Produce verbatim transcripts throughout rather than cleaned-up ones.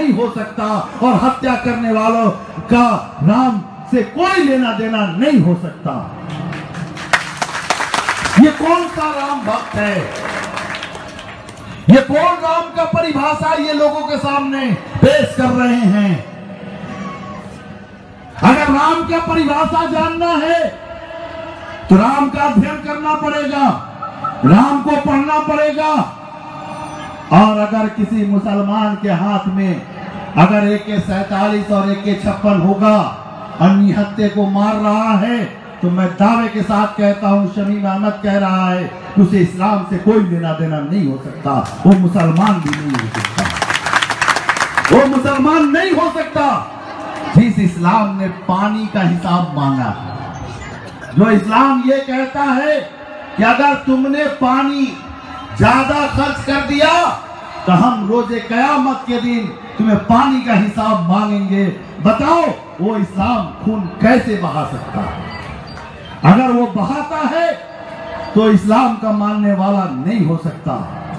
नहीं हो सकता और हत्या करने वालों का राम से कोई लेना देना नहीं हो सकता। ये कौन सा राम भक्त है? ये कौन राम का परिभाषा ये लोगों के सामने पेश कर रहे हैं? अगर राम का परिभाषा जानना है तो राम का अध्ययन करना पड़ेगा, राम को पढ़ना पड़ेगा। और अगर किसी मुसलमान के हाथ में अगर ए के सैतालीस और ए के छप्पन होगा और निहत्ते को मार रहा है तो मैं दावे के साथ कहता हूं, शमीम अहमद कह रहा है, उसे इस्लाम से कोई लेना देना नहीं हो सकता। वो मुसलमान भी नहीं हो सकता, वो मुसलमान नहीं हो सकता जिस इस्लाम ने पानी का हिसाब मांगा। जो इस्लाम ये कहता है कि अगर तुमने पानी ज्यादा खर्च कर दिया तो हम रोजे कयामत के दिन तुम्हें पानी का हिसाब मांगेंगे। बताओ वो इस्लाम खून कैसे बहा सकता है? अगर वो बहाता है तो इस्लाम का मानने वाला नहीं हो सकता।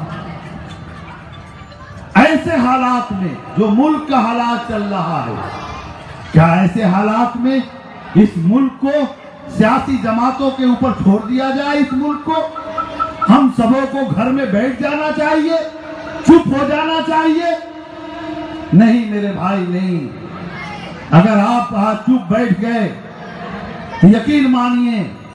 ऐसे हालात में जो मुल्क का हालात चल रहा है, क्या ऐसे हालात में इस मुल्क को सियासी जमातों के ऊपर छोड़ दिया जाए? इस मुल्क को हम सबों को घर में बैठ जाना चाहिए, चुप हो जाना चाहिए? नहीं मेरे भाई, नहीं। अगर आप आज चुप बैठ गए तो यकीन मानिए